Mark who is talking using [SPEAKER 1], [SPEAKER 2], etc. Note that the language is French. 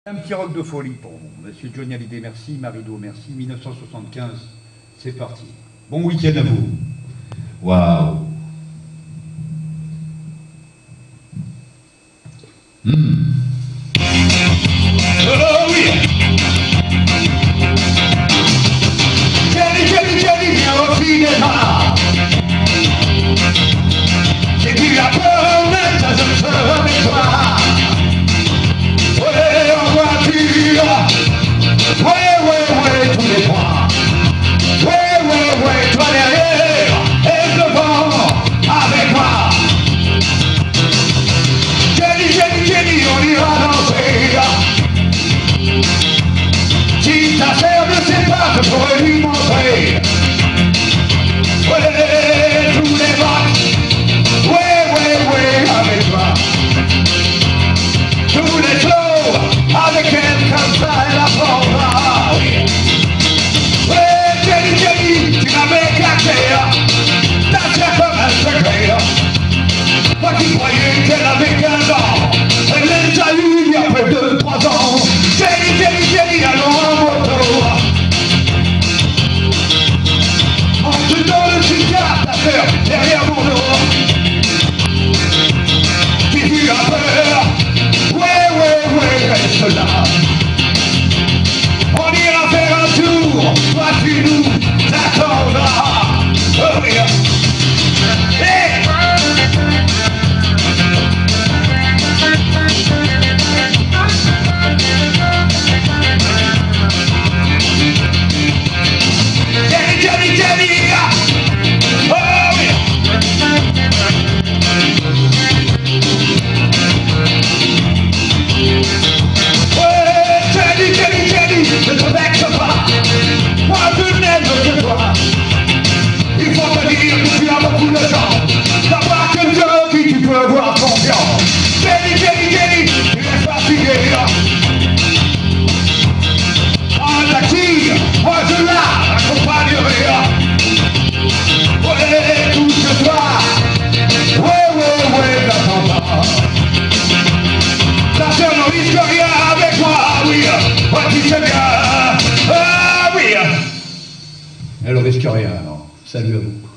[SPEAKER 1] Un petit rock de folie pour vous. Monsieur Johnny Hallyday, merci. Marido, merci. 1975, c'est parti. Bon week-end à vous. Waouh. Oh oui. Jenny, viens au cinéma. J'ai dit la peur, mais ça je serai avec toi. Ouais, en voiture. Ouais, tous les trois. Ouais, toi derrière et devant avec moi. Jenny, on ira danser. Si ta sœur ne sait pas, je pourrais lui montrer. Ouais, tous les votes. Ouais, avec toi. Tous les flots, avec elle comme ça, elle apprendra. Ouais, Jenny, tu m'avais caché. Ta sœur comme un secret. Moi qui croyais qu'elle avait 15 ans, elle les a eu il y a près de 3 ans. Jenny, allons en moto. On te donne le cigare, ta sœur, derrière mon dos. Si tu as peur, ouais, reste là. On ira faire un tour, toi tu nous attendras. Oh oui. Hey! Jenny, oh oui. Ouais, Jenny, ne te vexe pas. Moi je n'aime que toi. Il faut te dire que tu as beaucoup de chance d'avoir quelqu'un qui tu peux avoir confiance. Jenny, tu es fatigué. En taxi, moi je l'accompagnerai. Ouais, touche-toi. Ouais, n'attends pas. Ta sœur ne risque rien avec moi, oui. Ouais, tu sais bien. Ah oui. Elle risque rien, alors. Salut à vous.